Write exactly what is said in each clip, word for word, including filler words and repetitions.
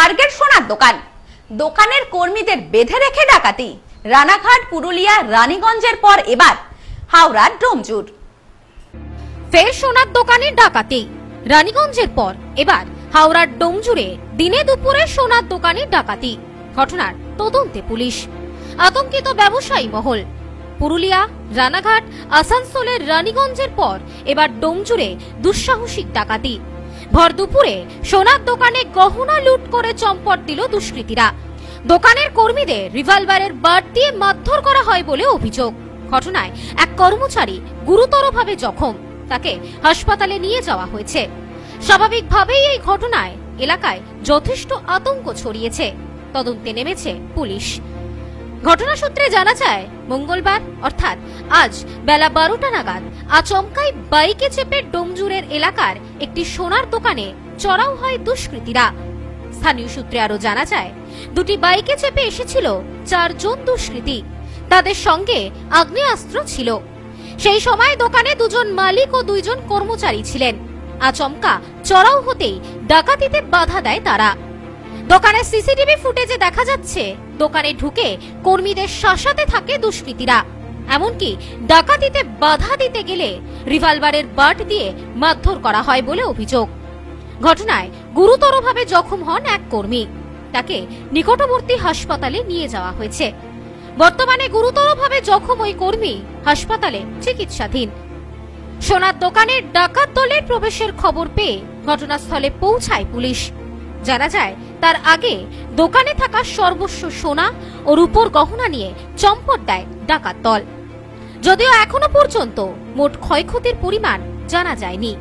Target সোনার দোকান, দোকানের কর্মীদের বেঁধে রেখে ডাকাতি। রানাঘাট, পুরুলিয়া, রানীগঞ্জের পর এবার হাওড়ার ডোমজুর। ফের সোনার দোকানে ডাকাতি। রানীগঞ্জের পর এবার হাওড়ার ডোমজুরে দিনে দুপুরে সোনার দোকানে ডাকাতি। ঘটনার তদন্তে পুলিশ। আতঙ্কিত ব্যবসায়ী মহল। পুরুলিয়া, রানাঘাট, আসানসোলের রানীগঞ্জের পর এবার ডোমজুরে দুঃসাহসিক ডাকাতি। ভর দুপুরে সোনার দোকানে গহনা লুট করে চম্পট দিল দুষ্কৃতীরা। দোকানের কর্মীদের রিভলভারের বাট দিয়ে মারধর করা হয় বলে অভিযোগ। ঘটনায় এক কর্মচারী গুরুতরভাবে জখম, তাকে হাসপাতালে নিয়ে যাওয়া হয়েছে। স্বাভাবিকভাবেই এই ঘটনায় এলাকায় যথেষ্ট আতঙ্ক ছড়িয়েছে। তদন্তে নেমেছে পুলিশ। ঘটনা সূত্রে জানা যায়, মঙ্গলবার অর্থাৎ আজ বেলা বারোটা নাগাদ আচমকাই বাইকে চেপে ডোমজুরের এলাকার একটি সোনার দোকানে চড়াও হয় দুষ্কৃতীরা। স্থানীয় সূত্রে আরো জানা যায়, দুটি বাইকে চেপে এসেছিল চারজন দুষ্কৃতী। তাদের সঙ্গে আগ্নেয়াস্ত্র ছিল। সেই সময় দোকানে দুজন মালিক ও দুইজন কর্মচারী ছিলেন। আচমকা চড়াও হতেই ডাকাতিতে বাধা দেয় তারা। দোকানের সিসিটিভি ফুটেজে দেখা যাচ্ছে, দোকানে ঢুকে কর্মীদের শাসাতে থাকে দুষ্কৃতীরা। এমনকি ডাকাতিতে বাধা দিতে গেলে রিভলভারের বাট দিয়ে মারধর করা হয় বলে অভিযোগ। ঘটনায় গুরুতরভাবে জখম হন এক কর্মী। তাকে নিকটবর্তী হাসপাতালে নিয়ে যাওয়া হয়েছে। বর্তমানে গুরুতরভাবে জখম ওই কর্মী হাসপাতালে চিকিৎসাধীন। সোনার দোকানের ডাকাত দলের প্রবেশের খবর পেয়ে ঘটনাস্থলে পৌঁছায় পুলিশ। জানা যায়, তার আগে দোকানে থাকা সর্বস্ব সোনা ও রূপোর গহনা নিয়ে চম্পট দেয় ডাকাত দল। যদিও এখনো পর্যন্ত মোট ক্ষয়ক্ষতির পরিমাণ জানা যায়নি।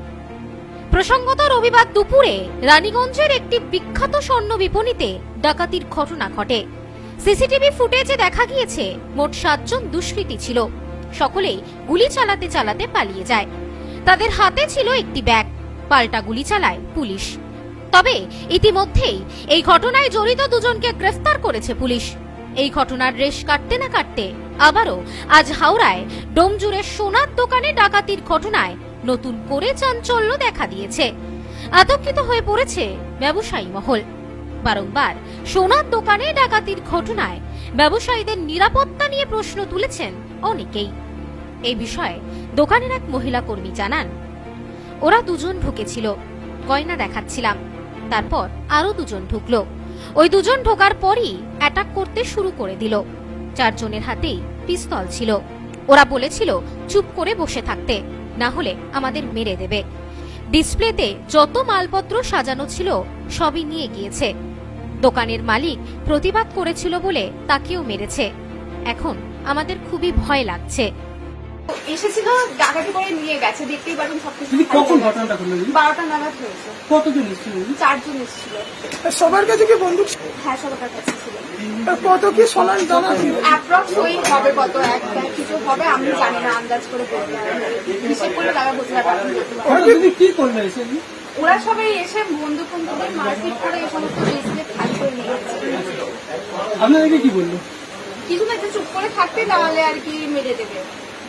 প্রসঙ্গত রবিবার দুপুরে রানীগঞ্জের একটি বিখ্যাত স্বর্ণ বিপণিতে ডাকাতির ঘটনা ঘটে। সিসিটিভি ফুটেজে দেখা গিয়েছে, মোট সাতজন দুষ্কৃতী ছিল। সকলেই গুলি চালাতে চালাতে পালিয়ে যায়। তাদের হাতে ছিল একটি ব্যাগ। পাল্টা গুলি চালায় পুলিশ। তবে ইতিমধ্যেই এই ঘটনায় জড়িত দুজনকে গ্রেফতার করেছে পুলিশ। এই ঘটনার রেশ কাটতে না কাটতে আবারও আজ হাওড়ায় ডোমজুরের সোনার দোকানে ডাকাতির ঘটনায় নতুন করে চাঞ্চল্য দেখা দিয়েছে। আতঙ্কিত হয়ে পড়েছে ব্যবসায়ী মহল। বারংবার সোনার দোকানে ডাকাতির ঘটনায় ব্যবসায়ীদের নিরাপত্তা নিয়ে প্রশ্ন তুলেছেন অনেকেই। এই বিষয়ে দোকানের এক মহিলা কর্মী জানান, ওরা দুজন ঢুকেছিল, গয়না দেখাচ্ছিলাম। তারপর আরো দুজন ঢুকলো। ওই দুজন ঢোকার পরই অ্যাটাক করতে শুরু করে দিল। চারজনের হাতেই পিস্তল ছিল। ওরা বলেছিল চুপ করে বসে থাকতে, না হলে আমাদের মেরে দেবে। ডিসপ্লেতে যত মালপত্র সাজানো ছিল সবই নিয়ে গিয়েছে। দোকানের মালিক প্রতিবাদ করেছিল বলে তাকেও মেরেছে। এখন আমাদের খুবই ভয় লাগছে। এসেছিল, ডাকাতি করে নিয়ে গেছে, দেখতেই পারেন সবকিছু। কখন ঘটনাটা ঘটলো? বারোটা নাগাদ হয়েছে। কতজন এসেছিল? চারজন এসেছিল। সবার কাছে কি বন্দুক? হ্যাঁ, সবার কাছে ছিল। কত কি সোনার দানা ছিল? অ্যাপ্রক্স ওই হবে কত, এক কিছু হবে, আমি জানি না, আন্দাজ করে বলতে হবে। হিসেব করলে তারা বুঝতে পারবে। কি করলো এসে? ওরা সবাই এসে বন্দুক বন্দুকের মারপিট করে এই সমস্ত জিনিসকে খালি করে নিয়ে গেছে। আপনাদেরকে কি বললো? কিছু না, একটু চুপ করে থাকতে, তাহলে আর কি মেরে দেবে।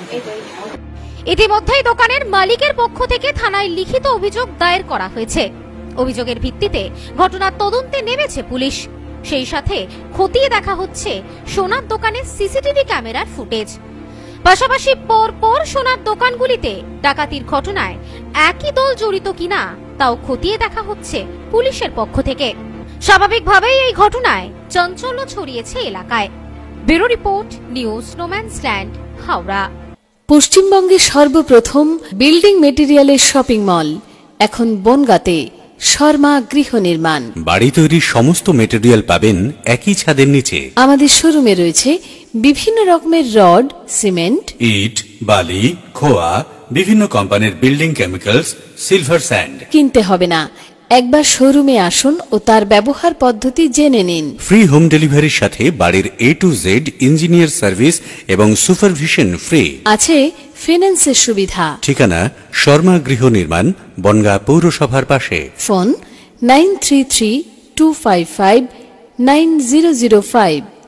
ইতিমধ্যেই দোকানের মালিকের পক্ষ থেকে থানায় লিখিত অভিযোগ দায়ের করা হয়েছে। অভিযোগের ভিত্তিতে ঘটনার তদন্তে নেমেছে পুলিশ। সেই সাথে খতিয়ে দেখা হচ্ছে সোনার দোকানের সিসিটিভি ক্যামেরার ফুটেজ। পাশাপাশি পর পর সোনার দোকানগুলিতে ডাকাতির ঘটনায় একই দল জড়িত কিনা তাও খতিয়ে দেখা হচ্ছে পুলিশের পক্ষ থেকে। স্বাভাবিকভাবেই এই ঘটনায় চাঞ্চল্য ছড়িয়েছে এলাকায়। Bureau report, news no man's land, Howrah. পশ্চিমবঙ্গের সর্বপ্রথম বিল্ডিং মেটেরিয়ালের শপিং মল এখন বনগাঁতে। শর্মা গৃহ নির্মাণ। বাড়ি তৈরির সমস্ত মেটেরিয়াল পাবেন একই ছাদের নিচে। আমাদের শোরুমে রয়েছে বিভিন্ন রকমের রড, সিমেন্ট, ইট, বালি, খোয়া, বিভিন্ন কোম্পানির বিল্ডিং কেমিক্যালস, সিলভার স্যান্ড। কিনতে হবে না, একবার শোরুমে আসুন ও তার ব্যবহার পদ্ধতি জেনে নিন। ফ্রি হোম ডেলিভারির সাথে বাড়ির A to Z engineer service এবং সুপারভিশন ফ্রি। আছে ফিন্যান্সের সুবিধা। ঠিকানা শর্মা গৃহ নির্মাণ, বনগাঁ পৌরসভার পাশে। Phone nine three three two five five nine zero zero five.